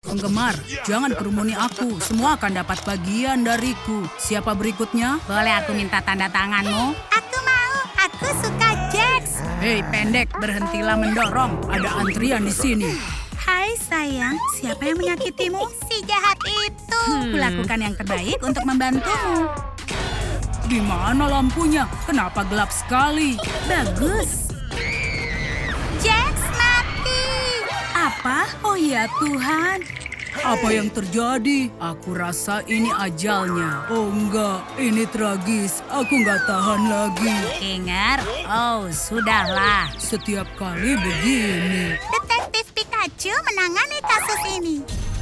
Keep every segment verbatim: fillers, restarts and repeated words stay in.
Penggemar, jangan kerumuni aku. Semua akan dapat bagian dariku. Siapa berikutnya? Boleh aku minta tanda tanganmu? Aku mau. Aku suka Jax. Hei pendek, berhentilah mendorong. Ada antrian di sini. Hai sayang, siapa yang menyakitimu? Si jahat itu. Hmm. Kulakukan yang terbaik untuk membantumu. Di mana lampunya? Kenapa gelap sekali? Bagus. Jax mati. Apa? Oh ya Tuhan. Apa yang terjadi? Aku rasa ini ajalnya. Oh enggak, ini tragis. Aku nggak tahan lagi. Kinger, oh sudahlah. Setiap kali begini. Detektif Pikachu menangani kasus ini.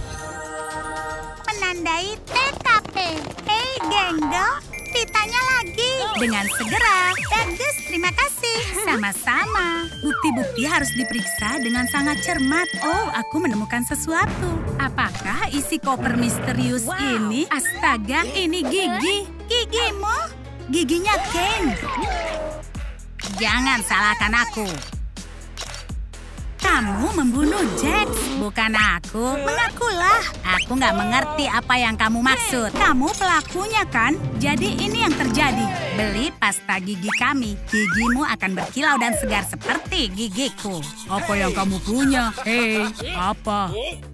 Menandai T K P. Hei Gengdo, ditanya lagi. Dengan segera. Bagus, terima kasih. Sama-sama. Bukti-bukti harus diperiksa dengan sangat cermat. Oh, aku menemukan sesuatu. Apakah isi koper misterius ini? Astaga, ini gigi. Gigimu? Giginya Ken. Jangan salahkan aku. Kamu membunuh Jax. Bukan aku. Mengakulah. Aku nggak mengerti apa yang kamu maksud. Kamu pelakunya kan? Jadi ini yang terjadi. Beli pasta gigi kami. Gigimu akan berkilau dan segar seperti gigiku. Apa yang kamu punya? Hei, apa?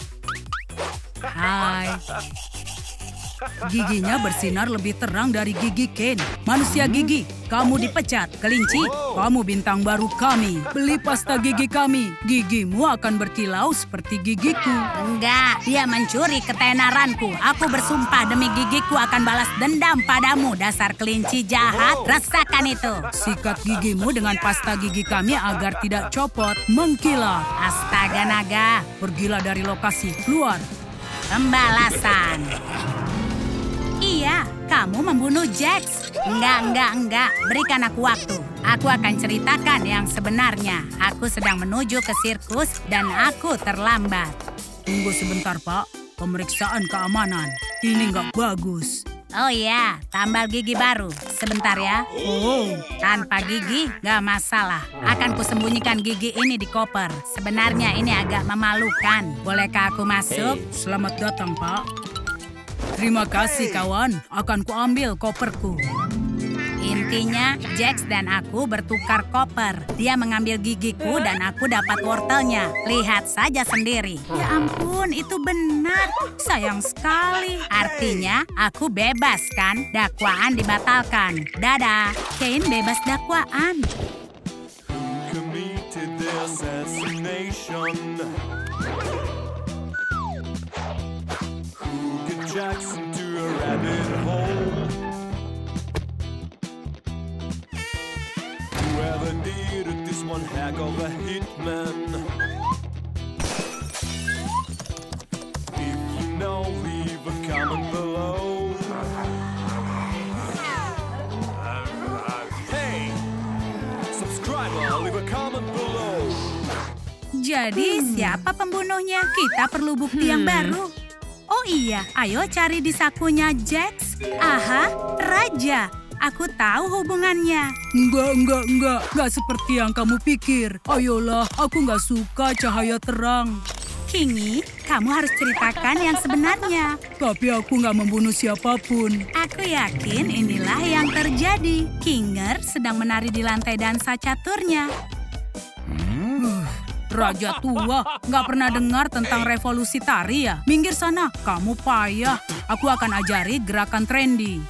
Hai. Giginya bersinar lebih terang dari gigi Ken. Manusia gigi, kamu dipecat. Kelinci, kamu bintang baru kami. Beli pasta gigi kami. Gigimu akan berkilau seperti gigiku. Enggak, dia mencuri ketenaranku. Aku bersumpah demi gigiku akan balas dendam padamu, dasar kelinci jahat. Rasakan itu. Sikat gigimu dengan pasta gigi kami agar tidak copot. Mengkilat. Astaga naga. Pergilah dari lokasi. Keluar. Pembalasan. Iya, kamu membunuh Jax. Enggak, enggak, enggak. Berikan aku waktu. Aku akan ceritakan yang sebenarnya. Aku sedang menuju ke sirkus dan aku terlambat. Tunggu sebentar, Pak. Pemeriksaan keamanan. Ini nggak bagus. Oh iya, tambal gigi baru. Sebentar ya. Oh, Tanpa gigi, nggak masalah. Akan kusembunyikan gigi ini di koper. Sebenarnya ini agak memalukan. Bolehkah aku masuk? selamat datang, Pak. Terima kasih, kawan. Akan kuambil koperku. Intinya, Jax dan aku bertukar koper. Dia mengambil gigiku dan aku dapat wortelnya. Lihat saja sendiri. Ya ampun, itu benar. Sayang sekali. Artinya, aku bebas kan? Dakwaan dibatalkan. Dadah. Kane bebas dakwaan. Committed the assassination. Who get Jackson to a rabbit hole? Whoever did it, this one heck of a hitman. If you know, leave a comment below. Hey, subscriber, leave a comment below. Jadi siapa pembunuhnya? Kita perlu bukti yang baru. Oh iya, ayo cari di sakunya Jax. Aha, raja. Aku tahu hubungannya. Enggak, enggak, enggak. Enggak seperti yang kamu pikir. Ayolah, aku nggak suka cahaya terang. Kingi, kamu harus ceritakan yang sebenarnya. Tapi aku nggak membunuh siapapun. Aku yakin inilah yang terjadi. Kinger sedang menari di lantai dansa caturnya. Raja tua, nggak pernah dengar tentang revolusi tari ya? Minggir sana, kamu payah. Aku akan ajari gerakan trendy.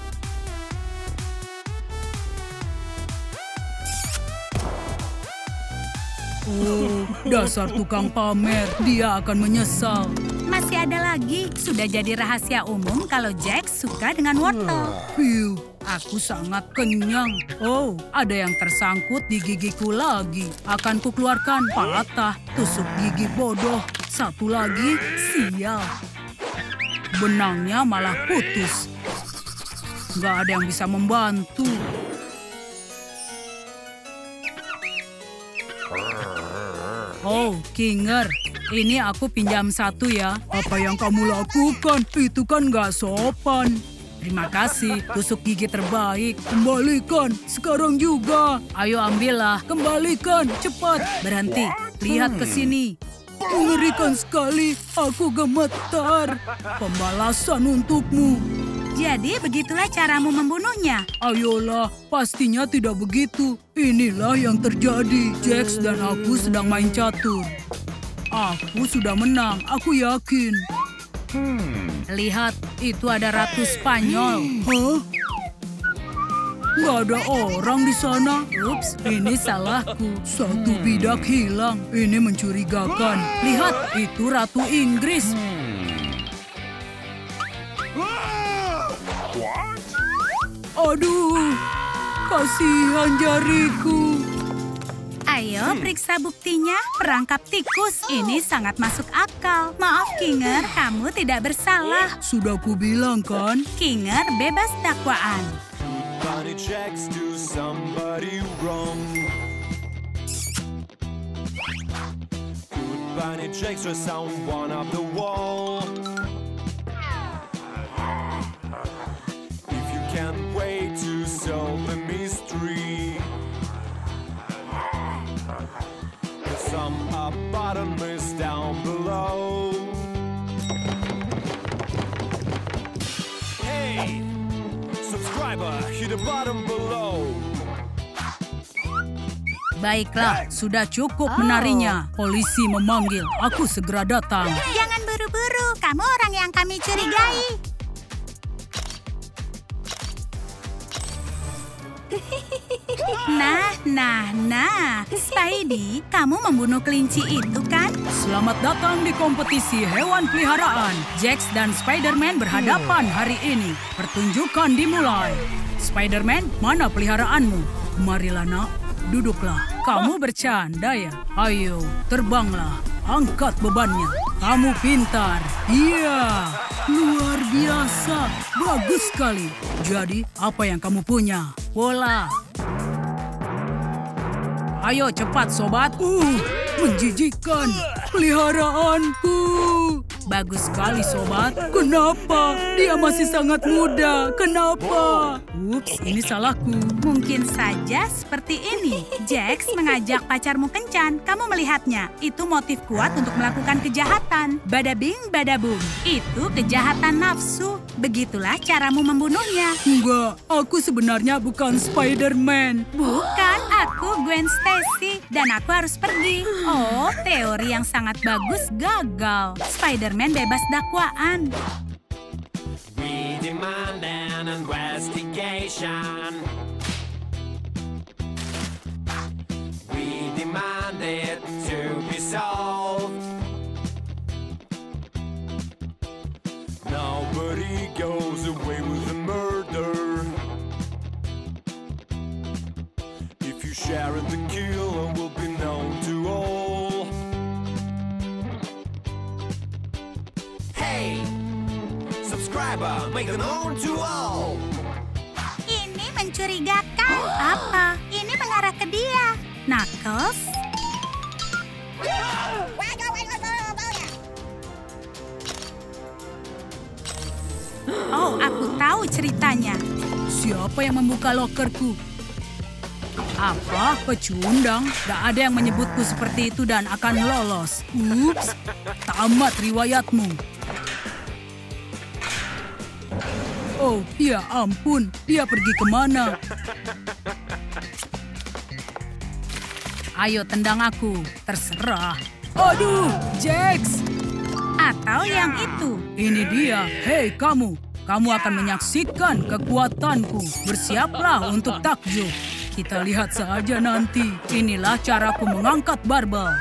Oh, dasar tukang pamer. Dia akan menyesal. Masih ada lagi. Sudah jadi rahasia umum kalau Jax suka dengan wortel. Piu, aku sangat kenyang. Oh, ada yang tersangkut di gigiku lagi. Akan kukeluarkan. Patah, tusuk gigi bodoh. Satu lagi, sial. Benangnya malah putus. Nggak ada yang bisa membantu. Oh, Kinger, ini aku pinjam satu ya. Apa yang kamu lakukan? Itu kan nggak sopan. Terima kasih, tusuk gigi terbaik. Kembalikan, sekarang juga. Ayo ambillah, kembalikan, cepat. Berhenti, lihat ke sini. Mengerikan sekali. Aku gemetar. Pembalasan untukmu. Jadi begitulah caramu membunuhnya. Ayolah, pastinya tidak begitu. Inilah yang terjadi. Jax dan aku sedang main catur. Aku sudah menang, aku yakin. Lihat, itu ada Ratu Spanyol. Hah? Nggak ada orang di sana. Ups, ini salahku. Satu bidak hilang. Ini mencurigakan. Lihat, itu Ratu Inggris. Aduh, kasihan jariku. Ayo periksa buktinya. Perangkap tikus ini sangat masuk akal. Maaf Kinger, kamu tidak bersalah. Sudah kubilang kan? Kinger bebas dakwaan. Bunny Jax do somebody wrong. Good Bunny Jax was someone up the wall. If you can't wait to solve the mystery, the sum up button is down below. Hey, subscriber, hit the button below. Baiklah, sudah cukup menarinya. Polisi memanggil. Aku segera datang. Jangan buru-buru, kamu orang yang kami curigai. Nah, nah, nah. Spidey, kamu membunuh kelinci itu kan? Selamat datang di kompetisi hewan peliharaan. Jax dan Spider-Man berhadapan hari ini. Pertunjukan dimulai. Spider-Man, mana peliharaanmu? Marilah nak, duduklah. Kamu bercanda ya? Ayo, terbanglah. Angkat bebannya. Kamu pintar. Iya, luar biasa. Bagus sekali. Jadi, apa yang kamu punya? Bola. Ayo cepat sobat. Uh, menjijikkan. Peliharaanku. Bagus sekali sobat. Kenapa? Dia masih sangat muda. Kenapa? Ups, ini salahku. Mungkin saja seperti ini. Jax mengajak pacarmu kencan. Kamu melihatnya. Itu motif kuat untuk melakukan kejahatan. Bada bing, bada boom. Itu kejahatan nafsu. Begitulah caramu membunuhnya. Enggak, aku sebenarnya bukan Spider-Man. Bukan, aku Gwen Stacy. Dan aku harus pergi. Oh, teori yang sangat bagus gagal. Spider-Man bebas dakwaan. We demand an investigation. We demand it to be solved. Nobody goes away with a murder. If you share in the kill, it will be known to all. Hey, subscriber, make it known to all. Ini mencurigakan. Apa? Ini mengarah ke dia. Knuckles? Oh, aku tahu ceritanya. Siapa yang membuka lokerku? Apa? Pecundang? Gak ada yang menyebutku seperti itu dan akan lolos. Ups, tamat riwayatmu. Oh, ya ampun. Dia pergi kemana? Ayo tendang aku. Terserah. Aduh, Jax. Atau yang itu. Ini dia. Hei kamu. Kamu akan menyaksikan kekuatanku. Bersiaplah untuk takjub. Kita lihat saja nanti. Inilah caraku mengangkat barbel.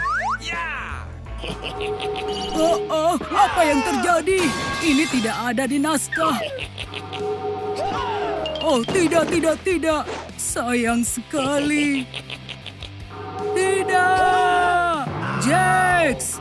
Oh, oh, apa yang terjadi? Ini tidak ada di naskah. Oh, tidak, tidak, tidak. Sayang sekali. Tidak! Jax!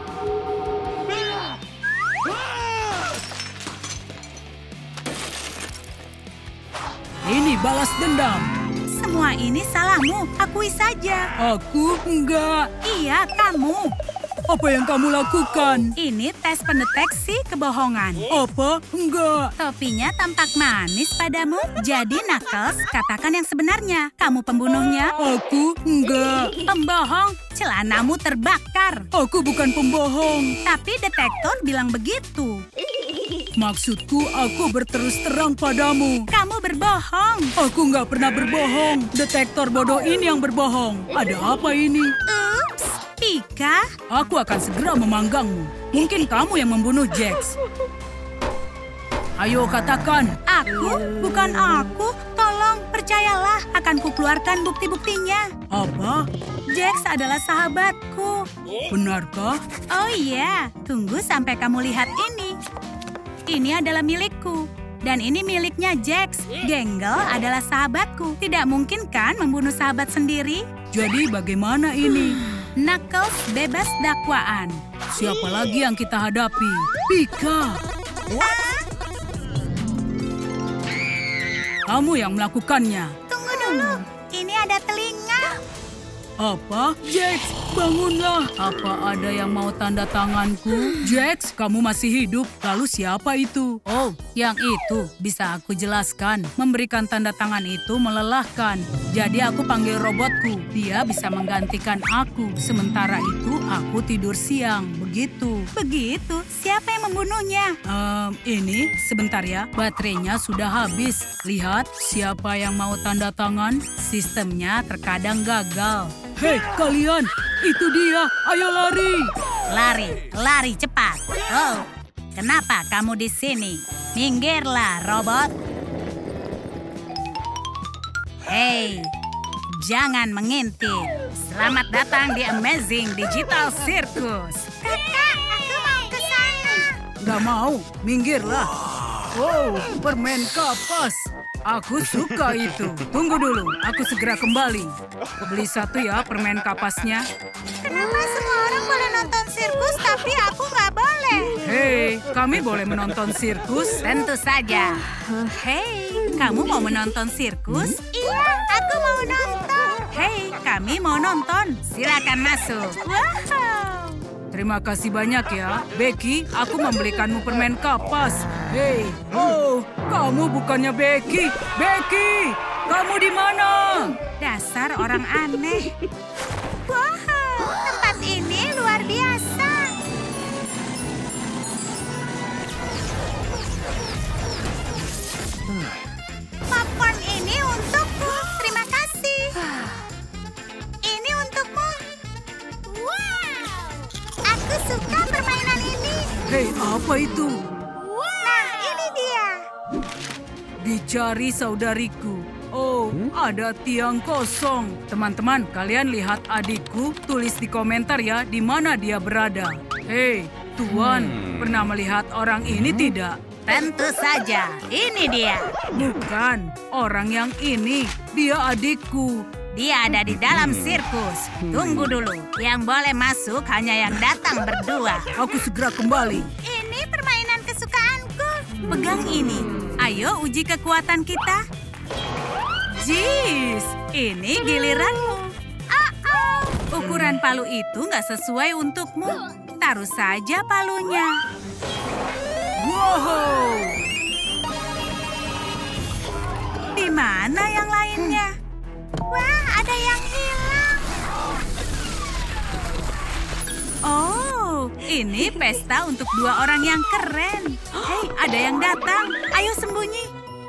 Ini balas dendam. Semua ini salahmu. Akui saja. Aku enggak. Iya, kamu. apa yang kamu lakukan? Ini tes pendeteksi kebohongan. Apa? Enggak. Topinya tampak manis padamu. Jadi Knuckles, katakan yang sebenarnya. Kamu pembunuhnya? Aku enggak. Pembohong, celanamu terbakar. Aku bukan pembohong. Tapi detektor bilang begitu. Maksudku, aku berterus terang padamu. Kamu berbohong. Aku nggak pernah berbohong. Detektor bodoh ini yang berbohong. Ada apa ini? Ups, Pika. Aku akan segera memanggangmu. Mungkin kamu yang membunuh Jax. Ayo katakan. Aku? Bukan aku. Tolong, percayalah. Akan kukeluarkan bukti-buktinya. Apa? Jax adalah sahabatku. Benarkah? Oh iya, tunggu sampai kamu lihat ini. Ini adalah milikku. Dan ini miliknya Jax. Gangle adalah sahabatku. Tidak mungkin kan membunuh sahabat sendiri? Jadi bagaimana ini? Knuckles bebas dakwaan. Siapa lagi yang kita hadapi? Pika. Kamu yang melakukannya. Tunggu dulu. Ini ada telinga. Apa? Jax, bangunlah. Apa ada yang mau tanda tanganku? Jax, kamu masih hidup. Lalu siapa itu? Oh, yang itu. Bisa aku jelaskan. Memberikan tanda tangan itu melelahkan. Jadi aku panggil robotku. Dia bisa menggantikan aku. Sementara itu aku tidur siang. Begitu. Begitu? Siapa yang membunuhnya? Um, ini, sebentar ya. Baterainya sudah habis. Lihat, siapa yang mau tanda tangan? Sistemnya terkadang gagal. Hei, kalian! Itu dia! Ayo lari! Lari, lari cepat. Oh, kenapa kamu di sini? Minggirlah, robot. Hei, jangan mengintip. Selamat datang di Amazing Digital Circus. Kakak, aku mau ke sana. Gak mau, minggirlah. Oh, permen kapas. Aku suka itu. Tunggu dulu, aku segera kembali. Beli satu ya permen kapasnya. Kenapa semua orang boleh nonton sirkus tapi aku nggak boleh? Hei, kami boleh menonton sirkus? Tentu saja. Hei, kamu mau menonton sirkus? Iya, aku mau nonton. Hei, kami mau nonton. Silakan masuk. Wow. Terima kasih banyak ya. Becky, aku membelikanmu permen kapas. Hei, oh, kamu bukannya Becky. Becky, kamu di mana? Dasar orang aneh. Wow, tempat ini luar biasa. Popcorn ini untukku. Terima kasih. Ini untukmu. Wow. Aku suka permainan ini. Hei, apa itu? Nah, ini dia. Dicari saudariku. Oh, ada tiang kosong. Teman-teman, kalian lihat adikku? Tulis di komentar ya, di mana dia berada. Hei, Tuan, pernah melihat orang ini tidak? Tentu saja, ini dia. Bukan, orang yang ini. Dia adikku. Dia ada di dalam sirkus. Tunggu dulu, yang boleh masuk hanya yang datang berdua. Aku segera kembali. Ini permainan kesukaanku. Pegang ini. Ayo uji kekuatan kita. Jis, ini giliranmu. Oh-oh. Ukuran palu itu nggak sesuai untukmu. Taruh saja palunya. Wow! Di mana yang lainnya? Wah, ada yang hilang. Oh, ini pesta untuk dua orang yang keren. Hei, ada yang datang. Ayo sembunyi.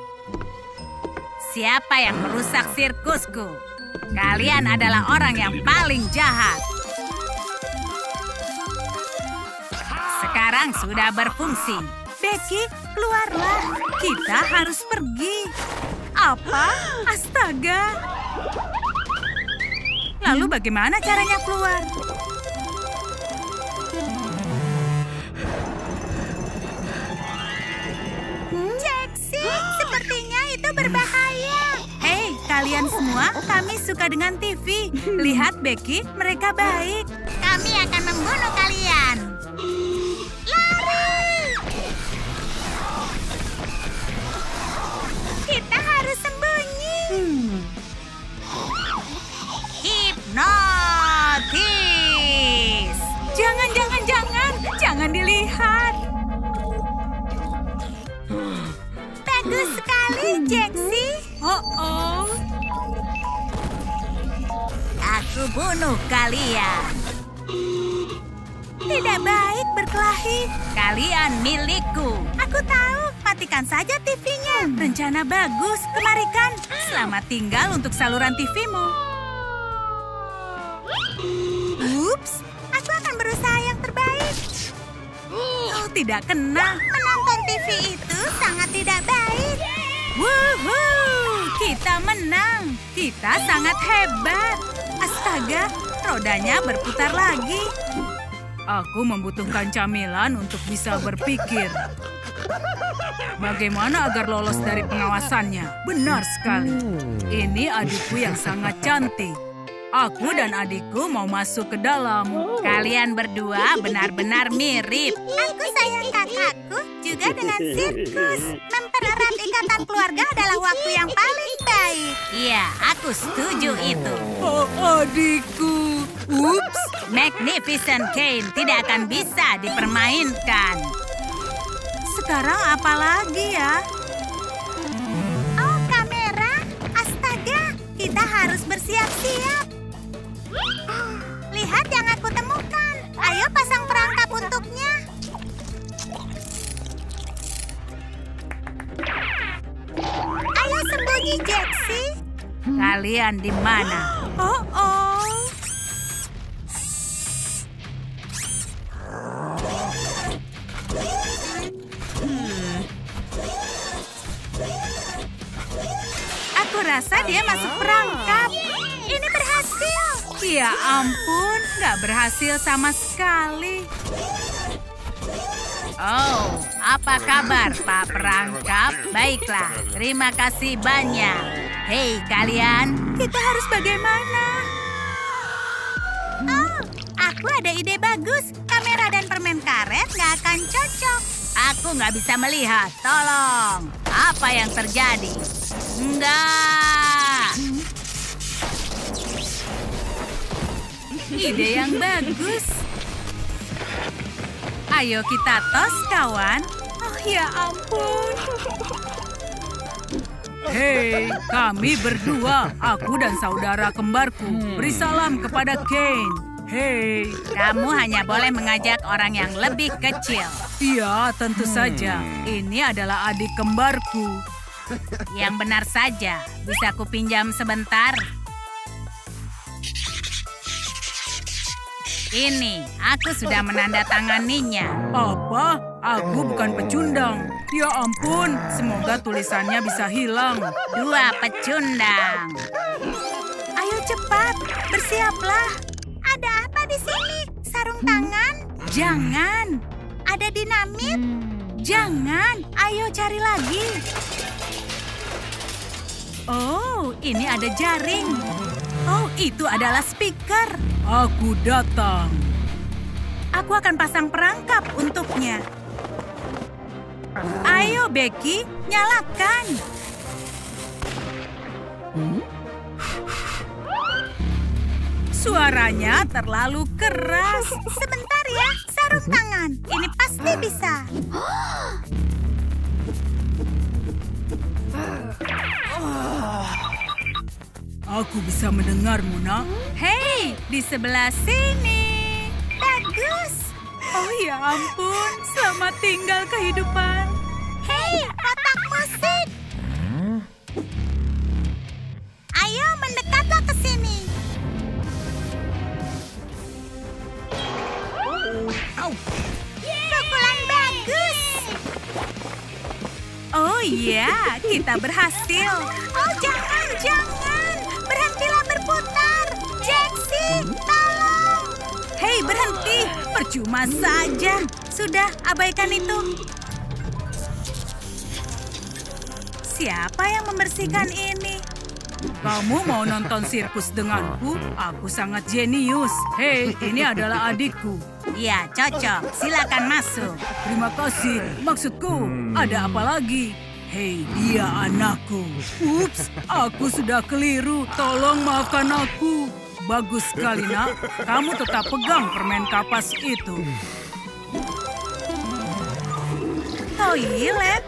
Siapa yang merusak sirkusku? Kalian adalah orang yang paling jahat. Sekarang sudah berfungsi. Becky, keluarlah. Kita harus pergi. Apa? Astaga. Lalu bagaimana caranya keluar? Jaxi, sepertinya itu berbahaya. Hei, kalian semua, kami suka dengan T V. Lihat, Becky, mereka baik. Kami akan membunuh kalian. Lari! Kita harus sembunyi. Hipnotis. Jangan Bagus sekali, Jaxi. Oh, oh. Aku bunuh kalian. Tidak baik berkelahi. Kalian milikku. Aku tahu, matikan saja T V-nya. Rencana bagus, kemarikan. Selamat tinggal untuk saluran T V-mu. Ups, aku akan berusaha yang terbaik. Oh, tidak kena. Menonton T V itu sangat tidak baik. Wuhuu, kita menang. Kita sangat hebat. Astaga, rodanya berputar lagi. Aku membutuhkan camilan untuk bisa berpikir. Bagaimana agar lolos dari pengawasannya? Benar sekali. Ini adikku yang sangat cantik. Aku dan adikku mau masuk ke dalam. Kalian berdua benar-benar mirip. Aku sayang kakakku juga dengan sirkus. Mempererat ikatan keluarga adalah waktu yang paling baik. Iya, aku setuju itu. Oh, adikku. Ups. Magnificent Kane tidak akan bisa dipermainkan. Sekarang apa lagi ya? Oh, kamera. Astaga, kita harus bersiap-siap. Lihat yang aku temukan. Ayo pasang perangkap untuknya. Ayo sembunyi, Jaxi. Kalian di mana? Oh, oh. Aku rasa dia masuk perangkap. Ini berhasil. Ya ampun, nggak berhasil sama sekali. Oh, apa kabar, Pak Perangkap? Baiklah, terima kasih banyak. Hei, kalian. Kita harus bagaimana? Oh, aku ada ide bagus. Kamera dan permen karet nggak akan cocok. Aku nggak bisa melihat. Tolong. Apa yang terjadi? Enggak. Ide yang bagus. Ayo kita tos, kawan. Oh ya ampun. Hei, kami berdua, aku dan saudara kembarku, beri salam kepada Kane. Hei. Kamu hanya boleh mengajak orang yang lebih kecil. Iya, tentu saja. Ini adalah adik kembarku. Yang benar saja. Bisa ku pinjam sebentar? Ini, aku sudah menandatanganinya. Apa? Aku bukan pecundang. Ya ampun, semoga tulisannya bisa hilang. Dua pecundang. Ayo cepat, bersiaplah. Ada apa di sini? Sarung tangan? Jangan. Ada dinamit? Jangan. Ayo cari lagi. Oh, ini ada jaring. Oh, itu adalah speaker. Aku datang. Aku akan pasang perangkap untuknya. Ayo, Becky, nyalakan. Suaranya terlalu keras. Sebentar ya, sarung tangan. Ini pasti bisa. Aku bisa mendengarmu, nak. Hei, di sebelah sini. Bagus. Oh ya ampun, selamat tinggal kehidupan. Hei, kotak musik. Ayo mendekatlah ke sini. Pukulan bagus. Oh iya, kita berhasil. Oh jangan, jangan. Berhentilah berputar. Jaxi, tolong. Hei, berhenti. Percuma saja. Sudah, abaikan itu. Siapa yang membersihkan ini? Kamu mau nonton sirkus denganku? Aku sangat jenius. Hei, ini adalah adikku. Ya, cocok. Silakan masuk. Terima kasih. Maksudku, ada apa lagi? Hei, dia anakku. Ups, aku sudah keliru. Tolong maafkan aku. Bagus sekali, nak. Kamu tetap pegang permen kapas itu. toilet.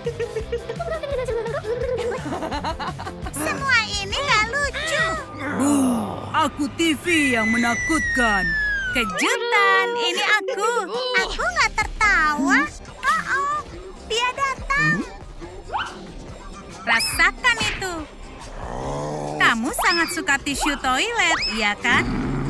Semua ini gak lucu. Buh, aku T V yang menakutkan. Kejutan, ini aku. Aku gak tertawa. Oh, oh, dia datang. Rasakan itu. Kamu sangat suka tisu toilet, iya kan?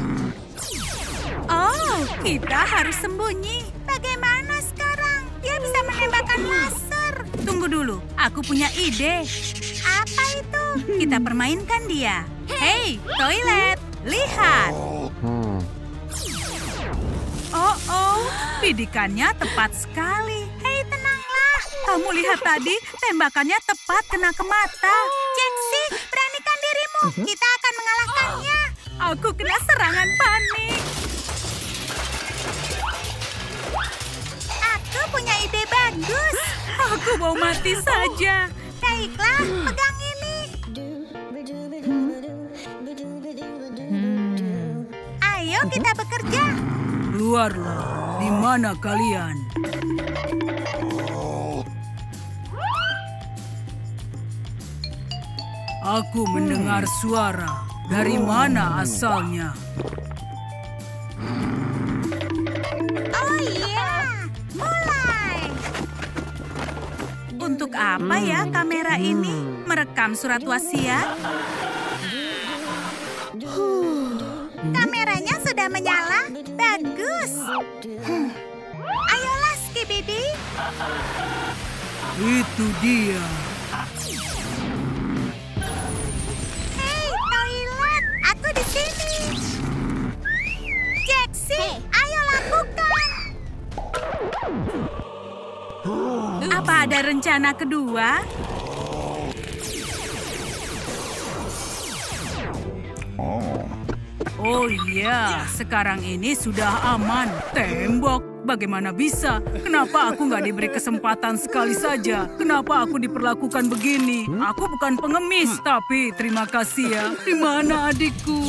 Oh, kita harus sembunyi. Bagaimana sekarang? Dia bisa menembakkan laser. Tunggu dulu, aku punya ide. Apa itu? Kita permainkan dia. Hei, toilet, lihat. Oh, oh, bidikannya tepat sekali. Hei, tenanglah. Kamu lihat tadi, tembakannya tepat kena ke mata. Jaxi, beranikan dirimu. Kita akan mengalahkannya. Aku kena serangan panik. Aku punya ide bagus. Aku mau mati saja. Baiklah, pegang ini. Ayo kita bekerja. Keluarlah, di mana kalian? Aku mendengar suara. Dari mana asalnya? Oh iya, mulai. Untuk apa ya kamera ini? Merekam surat wasiat? Kameranya sudah menyala. Bagus. Hmm. Ayolah, Skibidi. Itu dia. Hei, toilet. Aku di sini. Jaxi, ayo lakukan. Apa ada rencana kedua? Oh iya, sekarang ini sudah aman. Tembok, bagaimana bisa? Kenapa aku nggak diberi kesempatan sekali saja? Kenapa aku diperlakukan begini? Aku bukan pengemis, tapi terima kasih ya. Di mana adikku?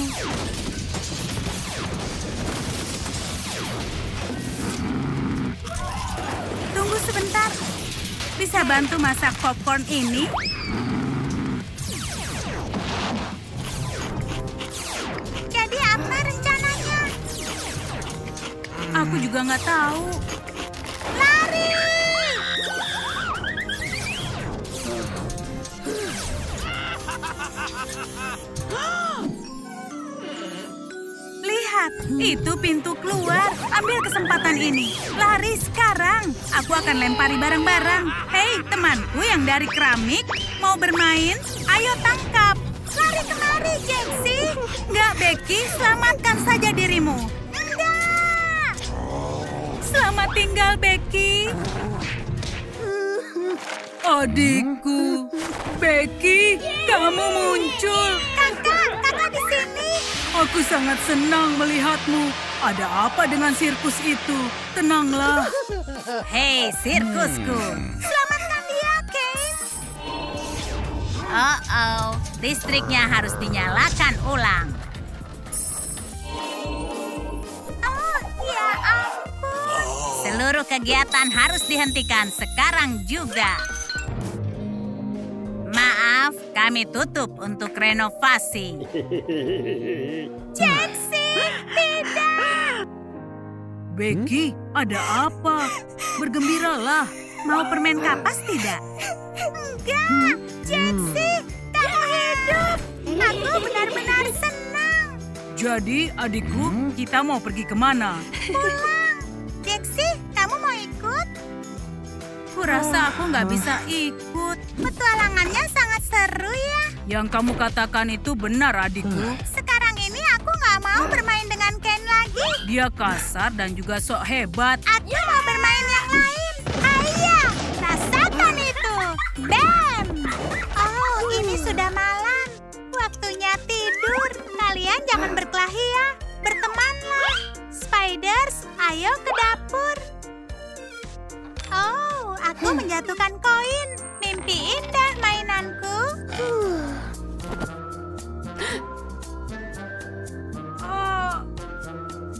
Tunggu sebentar. Bisa bantu masak popcorn ini? Jadi apa rencananya? Aku juga nggak tahu. Lari! Lihat, itu pintu keluar. Ambil kesempatan ini. Lari sekarang. Aku akan lempari barang-barang. Hei, temanku yang dari keramik. Mau bermain? Ayo tangkap. Lari kemari, Jaxi. Nggak, Becky. Selamatkan saja dirimu. Enggak. Selamat tinggal, Becky. Adikku. Becky, kamu muncul. Kakak, kakak di sini. Aku sangat senang melihatmu. Ada apa dengan sirkus itu? Tenanglah. Hei, sirkusku. Selamatkan dia, Kate. Oh-oh, listriknya harus dinyalakan ulang. Oh, ya ampun. Seluruh kegiatan harus dihentikan sekarang juga. Maaf, kami tutup untuk renovasi. Jaxi, tidak. Becky, ada apa? Bergembiralah. Mau permen kapas tidak? Enggak, Jaxi, kamu hidup. Aku benar-benar senang. Jadi, adikku, kita mau pergi kemana? Pulang. Jaxi, kamu mau ikut? Kurasa aku nggak bisa ikut. Petualangannya sangat seru ya. Yang kamu katakan itu benar, adikku. Sekarang ini aku nggak mau bermain dengan Ken lagi. Dia kasar dan juga sok hebat. Aku mau bermain yang lain. Ayo, rasakan itu. Bam! Oh, ini sudah malam. Waktunya tidur. Kalian jangan berkelahi ya. Bertemanlah. Spiders, ayo ke dapur. Oh, aku menjatuhkan koin. Mimpi indah mainanku. Oh.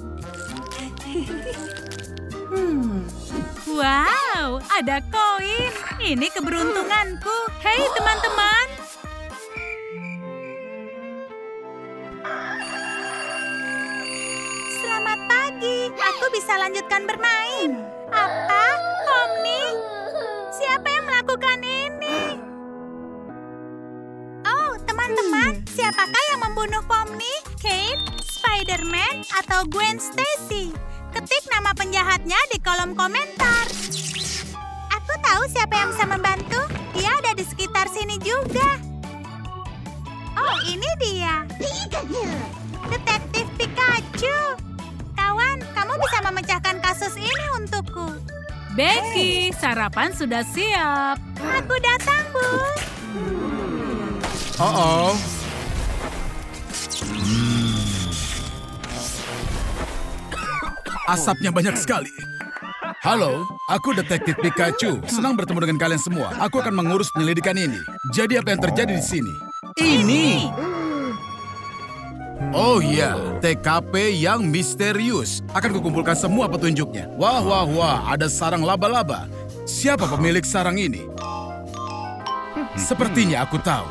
Hmm. Wow, ada koin. Ini keberuntunganku. Hei teman-teman. Selamat pagi. Aku bisa lanjutkan bermain. Apa? Pomni? Siapa yang melakukan ini? Oh, teman-teman. Siapakah yang membunuh Pomni? Kate, Spider-Man, atau Gwen Stacy? Ketik nama penjahatnya di kolom komentar. Aku tahu siapa yang bisa membantu. Dia ada di sekitar sini juga. Oh, ini dia. Detektif Pikachu. Kawan, kamu bisa memecahkan kasus ini untukku. Becky, sarapan sudah siap. Aku datang, Bu. Oh-oh. Asapnya banyak sekali. Halo, aku Detektif Pikachu. Senang bertemu dengan kalian semua. Aku akan mengurus penyelidikan ini. Jadi apa yang terjadi di sini? Ini. Oh iya, T K P yang misterius. Akan kukumpulkan semua petunjuknya. Wah, wah, wah, ada sarang laba-laba. Siapa pemilik sarang ini? Sepertinya aku tahu.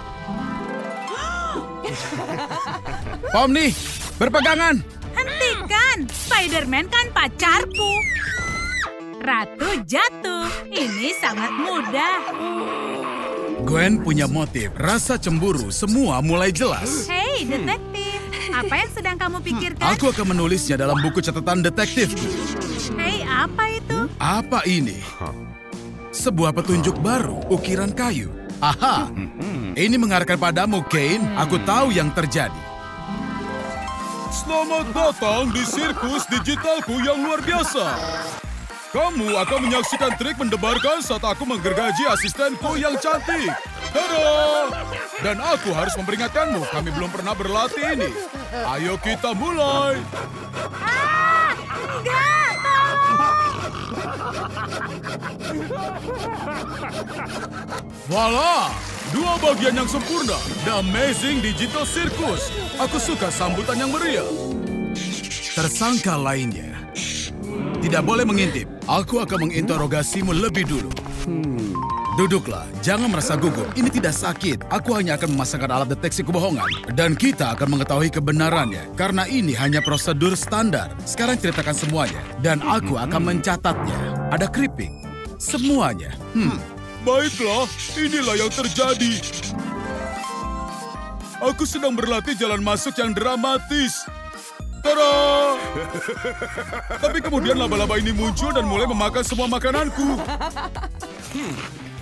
Pomni, berpegangan. Hentikan, Spider-Man kan pacarku. Ratu jatuh, ini sangat mudah. Gwen punya motif, rasa cemburu, semua mulai jelas. Hei, detektif, apa yang sedang kamu pikirkan? Aku akan menulisnya dalam buku catatan detektifku. Hei, apa itu? Apa ini? Sebuah petunjuk baru, ukiran kayu. Aha, ini mengarahkan padamu, Kane. Aku tahu yang terjadi. Selamat datang di sirkus digitalku yang luar biasa. Kamu akan menyaksikan trik mendebarkan saat aku menggergaji asistenku yang cantik. Tada! Dan aku harus memperingatkanmu, kami belum pernah berlatih ini. Ayo kita mulai. Ah, enggak, tolong. Voila! Dua bagian yang sempurna. The Amazing Digital Circus. Aku suka sambutan yang meriah. Tersangka lainnya. Tidak boleh mengintip. Aku akan menginterogasimu lebih dulu. Duduklah, jangan merasa gugup. Ini tidak sakit. Aku hanya akan memasangkan alat deteksi kebohongan. Dan kita akan mengetahui kebenarannya. Karena ini hanya prosedur standar. Sekarang ceritakan semuanya. Dan aku akan mencatatnya. Ada keripik. Semuanya. Hmm. Baiklah, inilah yang terjadi. Aku sedang berlatih jalan masuk yang dramatis. Tada! Tapi kemudian laba-laba ini muncul dan mulai memakan semua makananku. Hmm.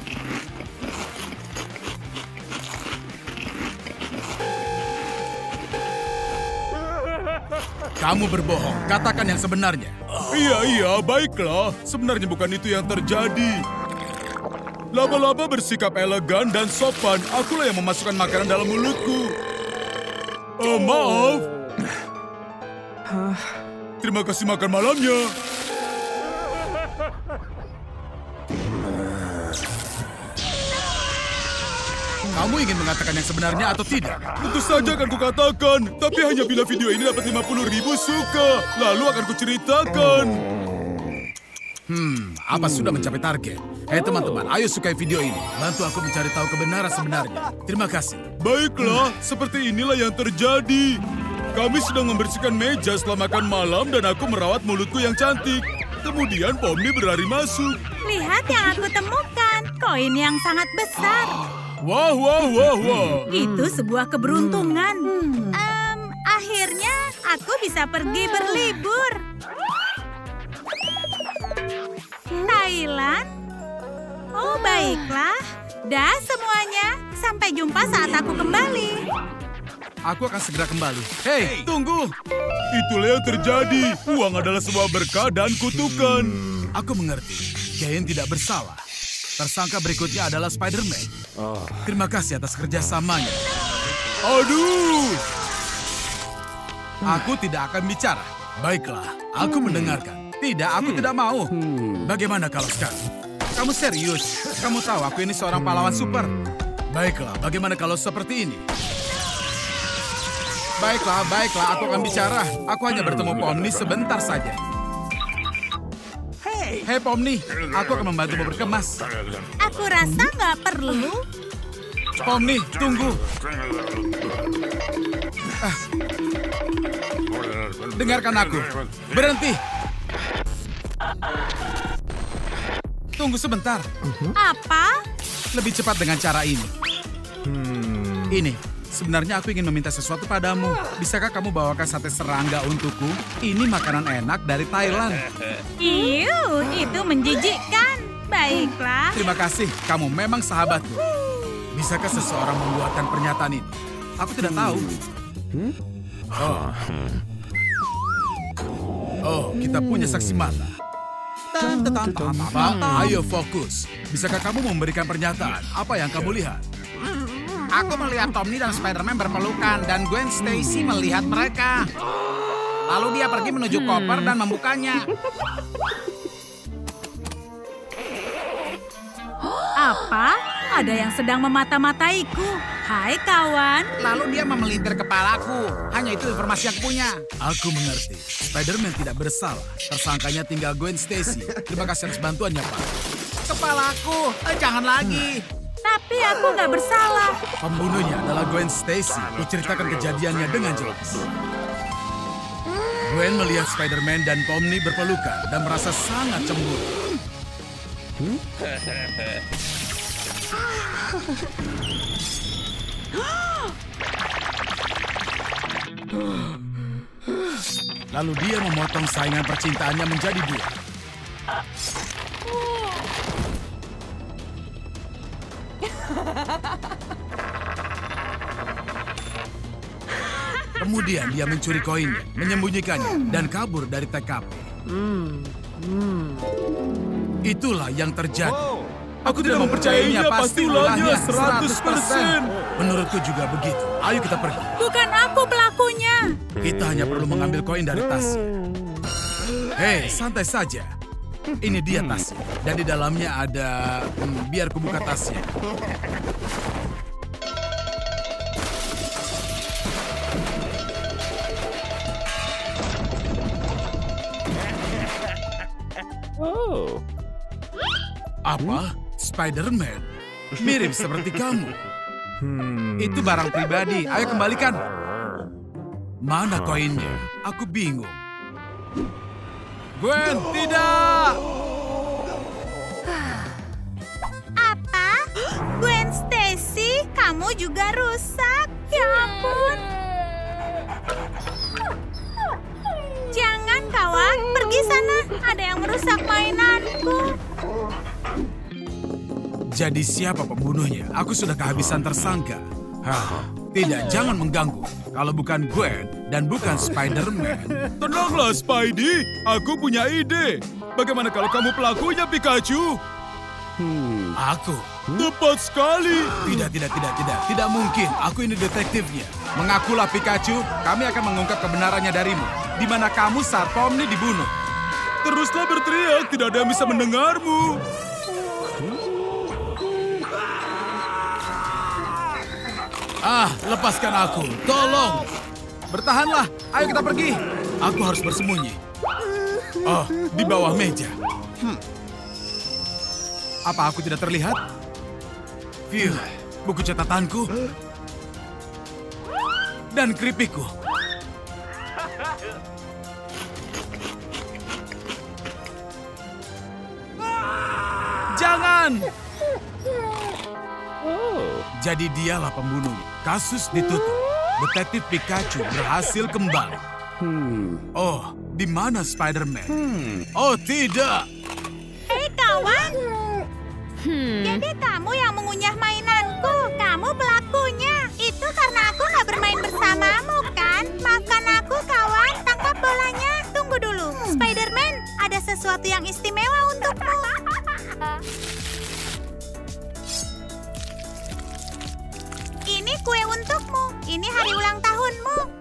Kamu berbohong. Katakan yang sebenarnya. Iya, iya, baiklah. Sebenarnya bukan itu yang terjadi. Laba-laba bersikap elegan dan sopan. Akulah yang memasukkan makanan dalam mulutku. Oh, maaf. Terima kasih makan malamnya. Kamu ingin mengatakan yang sebenarnya atau tidak? Tentu saja akan kukatakan. Tapi hanya bila video ini dapat lima puluh ribu suka. Lalu akan kuceritakan. Hmm, apa sudah mencapai target? Hei teman-teman, ayo sukai video ini. Bantu aku mencari tahu kebenaran sebenarnya. Terima kasih. Baiklah, seperti inilah yang terjadi. Kami sedang membersihkan meja setelah makan malam dan aku merawat mulutku yang cantik. Kemudian Pomni berlari masuk. Lihat yang aku temukan, koin yang sangat besar. Wah, wah, wah, wah. Itu sebuah keberuntungan. Um, akhirnya aku bisa pergi berlibur. Thailand? Oh, baiklah. Dah semuanya. Sampai jumpa saat aku kembali. Aku akan segera kembali. Hei, tunggu! Itulah yang terjadi. Uang adalah sebuah berkah dan kutukan. Aku mengerti. Kane tidak bersalah. Tersangka berikutnya adalah Spider-Man. Terima kasih atas kerjasamanya. Aduh! Aku tidak akan bicara. Baiklah, aku mendengarkan. Tidak, aku tidak mau. Bagaimana kalau sekarang? Kamu serius? Kamu tahu aku ini seorang pahlawan super. Baiklah, bagaimana kalau seperti ini? Baiklah, baiklah, aku akan bicara. Aku hanya bertemu Pomni sebentar saja. Hei Pomni, aku akan membantumu berkemas. Aku rasa nggak perlu. Pomni, tunggu. Ah. Dengarkan aku. Berhenti. Tunggu sebentar. Apa? Lebih cepat dengan cara ini. Ini, sebenarnya aku ingin meminta sesuatu padamu. Bisakah kamu bawakan sate serangga untukku? Ini makanan enak dari Thailand. Iu, itu menjijikkan. Baiklah. Terima kasih, kamu memang sahabatku. Bisakah seseorang membuatkan pernyataan ini? Aku tidak tahu. Oh, oh kita punya saksi mata. Ayo fokus. Bisakah kamu memberikan pernyataan? Apa yang kamu lihat? Aku melihat Pomni dan Spider-Man berpelukan dan Gwen Stacy melihat mereka. Lalu dia pergi menuju koper dan membukanya. Apa? Ada yang sedang memata-mataiku. Hai kawan. Lalu dia memelintir kepalaku. Hanya itu informasi yang aku punya. Aku mengerti. Spider-Man tidak bersalah. Tersangkanya tinggal Gwen Stacy. Terima kasih atas bantuannya, Pak. Kepalaku, eh, jangan lagi. Tapi aku nggak bersalah. Pembunuhnya adalah Gwen Stacy. Kuceritakan kejadiannya dengan jelas. Gwen melihat Spider-Man dan Pomni berpelukan dan merasa sangat cemburu. Lalu dia memotong saingan percintaannya menjadi dua. Kemudian dia mencuri koinnya, menyembunyikannya, dan kabur dari T K P. Itulah yang terjadi. Aku tidak mempercayainya, pasti ulahnya seratus persen. Menurutku juga begitu. Ayo kita pergi. Bukan aku pelakunya. Kita hanya perlu mengambil koin dari tasnya. Hei, santai saja. Ini dia tasnya. Dan di dalamnya ada... Hmm, biar ku buka tasnya. Oh. Apa? Spider-Man? Mirip seperti kamu. Itu barang pribadi. Ayo kembalikan. Mana koinnya? Aku bingung. Gwen, tidak! Apa? Gwen Stacy, kamu juga rusak. Ya ampun. Jangan kawan, pergi sana. Ada yang merusak mainanku. Jadi siapa pembunuhnya? Aku sudah kehabisan tersangka. Hah, tidak, jangan mengganggu. Kalau bukan Gwen dan bukan Spider-Man. Tenanglah, Spidey. Aku punya ide. Bagaimana kalau kamu pelakunya, Pikachu? Hmm. Aku? Tepat sekali. Tidak, tidak, tidak, tidak. Tidak mungkin. Aku ini detektifnya. Mengakulah, Pikachu. Kami akan mengungkap kebenarannya darimu. Di mana kamu saat Pomni dibunuh. Teruslah berteriak. Tidak ada yang bisa mendengarmu. Ah, lepaskan aku. Tolong. Bertahanlah. Ayo kita pergi. Aku harus bersembunyi. Oh, di bawah meja. Hmm. Apa aku tidak terlihat? Phew, buku catatanku. Dan keripikku. Jangan! Jadi dialah pembunuhnya. Kasus ditutup. Detektif Pikachu berhasil kembali. Oh, di mana Spider-Man? Oh, tidak. Hei kawan. Jadi kamu yang mengunyah mainanku. Kamu pelakunya. Itu karena aku nggak bermain bersamamu, kan? Maafkan aku, kawan. Tangkap bolanya. Tunggu dulu. Spider-Man, ada sesuatu yang istimewa untukmu. Ini kue untukmu. Ini hari ulang tahunmu.